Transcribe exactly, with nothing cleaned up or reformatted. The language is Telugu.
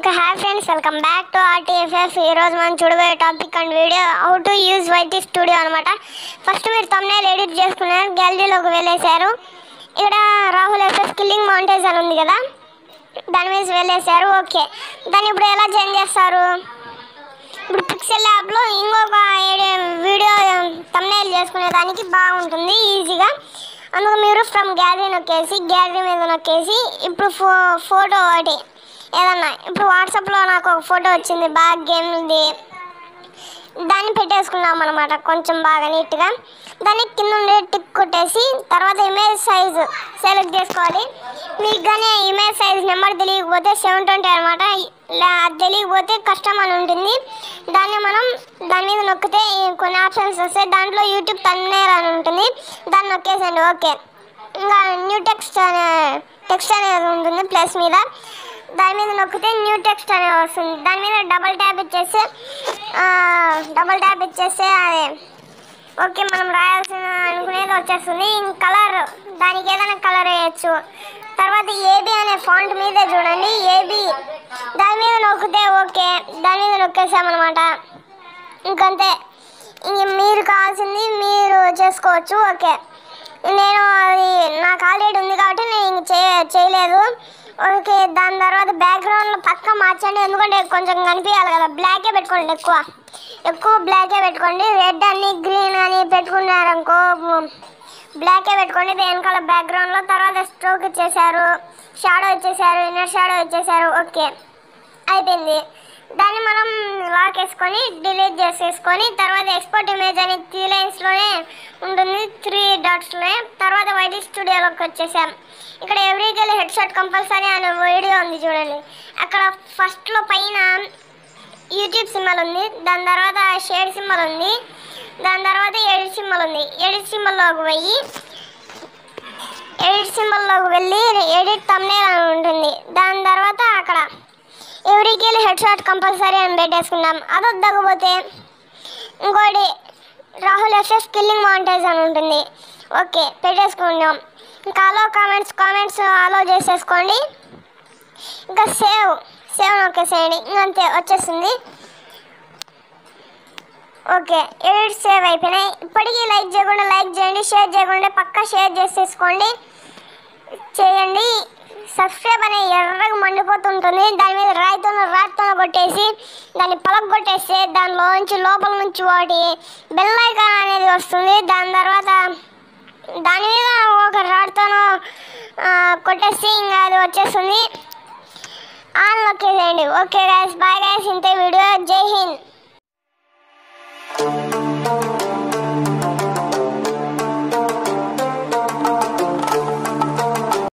Okay, hi friends, welcome back to R T F F. ఈ రోజు మనం చూడబోయే topic and video how to use YT studio అనమాట. ఫస్ట్ మీరు thumbnail ఎడిట్ చేసుకున్నారు, గ్యాలరీలోకి వెళ్ళేశారు. ఇక్కడ రాహుల్ ఎఫ్ఎఫ్ కిల్లింగ్ మౌంటేజ్ అని ఉంది కదా, దాని మీద వెళ్ళేశారు. ఓకే, దాన్ని ఇప్పుడు ఎలా చేంజ్ చేస్తారు? ఇప్పుడు పిక్సెల్ యాప్లో ఇంకొక వీడియో thumbnail చేసుకునే దానికి బాగుంటుంది ఈజీగా. అందుకు మీరు ఫ్రమ్ గ్యాలరీ నొక్కేసి గ్యాలరీ మీద నొక్కేసి ఇప్పుడు ఫో ఫోటో ఒకటి ఏదన్నా, ఇప్పుడు వాట్సాప్లో నాకు ఒక ఫోటో వచ్చింది బాగా గేమ్ది, దాన్ని పెట్టేసుకున్నాం అనమాట కొంచెం బాగా నీట్గా. దాన్ని కింద ఉండే టిక్ కొట్టేసి తర్వాత ఇమేజ్ సైజు సెలెక్ట్ చేసుకోవాలి. మీకు కానీ ఇమేజ్ సైజ్ నెంబర్ తెలియకపోతే సెవెన్ ట్వంటీ అనమాట, అది తెలియకపోతే కష్టం అని ఉంటుంది. దాన్ని మనం దాని మీద నొక్కితే కొన్ని ఆప్షన్స్ వస్తాయి, దాంట్లో యూట్యూబ్ thumbnail అని ఉంటుంది, దాన్ని నొక్కేసండి. ఓకే, ఇంకా న్యూ టెక్స్ట్ అనే టెక్స్ట్ అనేది ఉంటుంది ప్లస్ మీద, దాని మీద నొక్కితే న్యూ టెక్స్ట్ అనేది వస్తుంది. దాని మీద డబల్ ట్యాప్ ఇచ్చేస్తే డబల్ ట్యాప్ ఇచ్చేస్తే అదే ఓకే మనం రాయాల్సిన అనుకునేది వచ్చేస్తుంది. ఇంక కలర్ దానికి ఏదైనా కలర్ వేయచ్చు. తర్వాత ఏబీ అనే ఫాంట్ మీదే చూడండి, ఏబీ దాని మీద నొక్కితే ఓకే, దాని మీద నొక్కేసామన్నమాట. ఇంకంతే, ఇంక మీరు కావాల్సింది మీరు చేసుకోవచ్చు. ఓకే, నేను అది నాకు ఆల్రెడీ ఉంది కాబట్టి నేను ఇంక చేయ చేయలేదు ఓకే, దాని తర్వాత బ్యాక్గ్రౌండ్లో పక్క మార్చండి, ఎందుకంటే కొంచెం కనిపించాలి కదా. బ్లాకే పెట్టుకోండి, ఎక్కువ ఎక్కువ బ్లాకే పెట్టుకోండి. రెడ్ అని గ్రీన్ అని పెట్టుకున్నారనుకో బ్లాకే పెట్టుకోండి వెనకాల బ్యాక్గ్రౌండ్లో. తర్వాత స్ట్రోక్ ఇచ్చేసారు, షాడో ఇచ్చేసారు, ఇన్నర్ షాడో ఇచ్చేసారు. ఓకే అయిపోయింది. దాన్ని మనం లాక్ వేసుకొని డిలీట్ చేసేసుకొని తర్వాత ఎక్స్పోర్ట్ ఇమేజ్ అని త్రీ లైన్స్లోనే ఉంటుంది, త్రీ డాట్స్లోనే. తర్వాత వైటీ స్టూడియోలోకి వచ్చేసాం. ఇక్కడ ఎవ్రీగల్ హెడ్ షాట్ కంపల్సరీ అనే వీడియో ఉంది చూడండి. అక్కడ ఫస్ట్లో పైన యూట్యూబ్ సింబల్ ఉంది, దాని తర్వాత షేర్ సింబల్ ఉంది, దాని తర్వాత ఎడిట్ సింబల్ ఉంది. ఎడిట్ సింబల్లోకి పోయి ఎడిట్ సింబల్లోకి వెళ్ళి ఎడిట్ thumbnail అని ఉంటుంది. దాని తర్వాత అక్కడ ఎవ్రీగల్ హెడ్ షాట్ కంపల్సరీ అని పెట్టేసుకున్నాం. అది వద్దకపోతే ఇంకోటి రాహుల్ ఎఫ్ఎఫ్ కిల్లింగ్ మౌంటేజ్ అని ఉంటుంది. ఓకే పెట్టేసుకున్నాం. ఇంకా అలో కామెంట్స్ కామెంట్స్ అలో చేసేసుకోండి. ఇంకా సేవ్ సేవ్ నొక్కేసేయండి, ఇంకంతే వచ్చేస్తుంది. ఓకే ఎడిట్ సేవ్ అయిపోయినాయి. ఇప్పటికీ లైక్ చేయకుండా లైక్ చేయండి, షేర్ చేయకుండా పక్కా షేర్ చేసేసుకోండి చేయండి. సబ్స్క్రైబ్ అనే ఎర్రగా మండిపోతుంటుంది, దాని మీద రాయితో రాయితో కొట్టేసి దాన్ని పలక కొట్టేస్తే దానిలో నుంచి లోపల నుంచి ఒకటి బెల్ ఐకాన్ అనేది వస్తుంది. దాని తర్వాత దాని మీద ఒక రాడ్తోనూ కొట్టేసి ఇంకా అది వచ్చేస్తుంది, ఆన్ నొక్కేసేయండి. ఓకే గైస్, బాయ్ గైస్, ఇంతే వీడియో.